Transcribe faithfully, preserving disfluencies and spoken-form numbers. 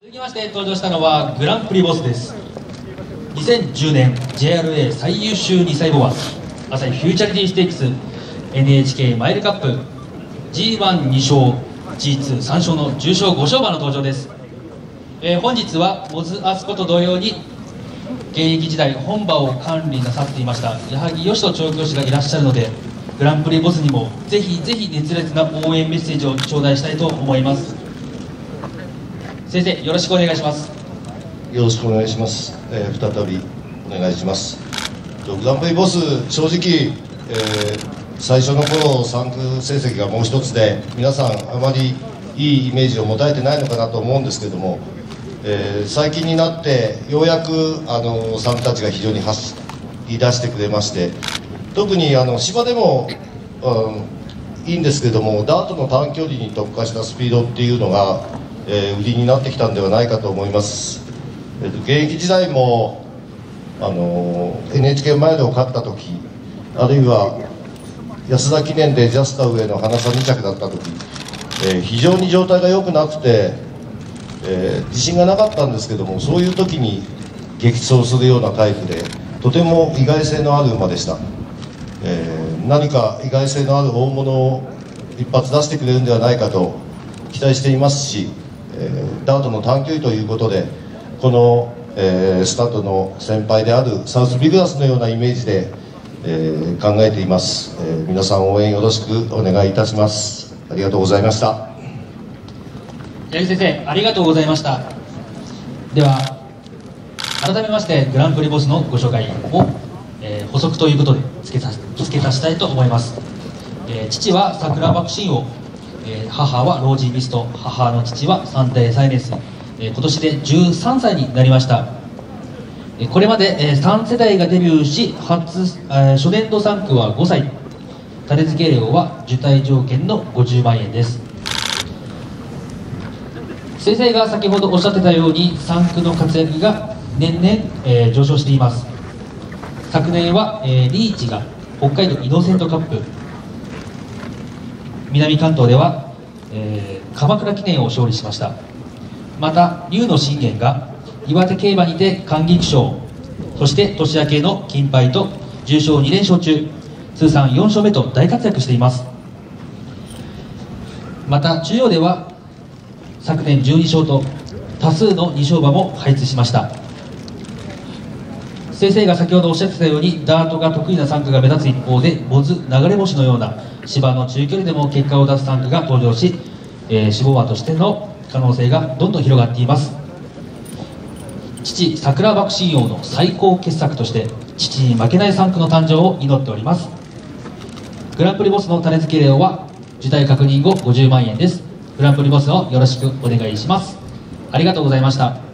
続きまして登場したのはグランプリボスです。にせんじゅうねん ジェイアールエー 最優秀にさい牡馬朝日フューチャリティステークス エヌエイチケー マイルカップ ジーワンに 勝 ジーツーさん 勝の重賞ご勝馬の登場です。えー、本日はモズアスコと同様に現役時代本馬を管理なさっていました矢作義人調教師がいらっしゃるので、グランプリボスにもぜひぜひ熱烈な応援メッセージを頂戴したいと思います。先生、よろしくお願いします。 よろしくお願いします。えー、再びお願いします。グランプリボス、正直、えー、最初の頃さん区成績がもう一つで皆さんあまりいいイメージを持たれてないのかなと思うんですけれども、えー、最近になってようやくあのさん区たちが非常に走り出してくれまして、特にあの芝でも、うん、いいんですけれども、ダートの短距離に特化したスピードっていうのが、えー、売りになってきたんではないかと思います。えー、と現役時代も、あのー、エヌエイチケー マイルを勝った時、あるいは安田記念でジャスタ上の花差に着だった時、えー、非常に状態が良くなくて、えー、自信がなかったんですけども、そういう時に激走するようなタイプでとても意外性のある馬でした。えー、何か意外性のある大物を一発出してくれるんではないかと期待していますし、えー、ダートの短距離ということでこの、えー、スタートの先輩であるサウスビグラスのようなイメージで、えー、考えています。えー、皆さん応援よろしくお願いいたします。ありがとうございました。 八木先生、ありがとうございました。では改めましてグランプリボスのご紹介を、えー、補足ということで付け足付け足したいと思います。えー、父は桜爆心王、えー、母はロージーミスト、母の父はサンデーサイネス、えー、今年でじゅうさんさいになりました。えー、これまで、えー、さん世代がデビューし初、えー、初年度さん区はごさい、種付け料は受胎条件のごじゅうまんえんです。先生が先ほどおっしゃってたようにさん区の活躍が年々、えー、上昇しています。昨年は、えー、リーチが北海道イノセントカップ、南関東では、えー、鎌倉記念を勝利しました。また龍の信玄が岩手競馬にて観菊賞、そして年明けの金杯と重賞に連勝中、通算よん勝目と大活躍しています。また中央では昨年じゅうに勝と多数のに勝馬も輩出しました。先生が先ほどおっしゃってたようにダートが得意なさん区が目立つ一方で、モズ流れ星のような芝の中距離でも結果を出すさん区が登場し、えー、脂肪馬としての可能性がどんどん広がっています。父桜爆心王の最高傑作として父に負けないさん区の誕生を祈っております。グランプリボスの種付け料は受胎確認後ごじゅうまんえんです。グランプリボスをよろしくお願いします。ありがとうございました。